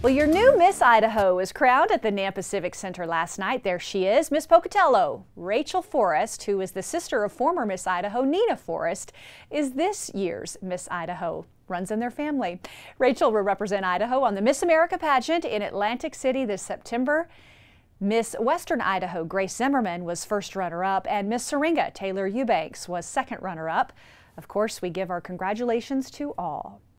Well, your new Miss Idaho was crowned at the Nampa Civic Center last night. There she is, Miss Pocatello. Rachel Forrest, who is the sister of former Miss Idaho Nina Forrest, is this year's Miss Idaho. Runs in their family. Rachel will represent Idaho on the Miss America Pageant in Atlantic City this September. Miss Western Idaho Grace Zimmerman was first runner-up, and Miss Syringa Taylor Eubanks was second runner-up. Of course, we give our congratulations to all.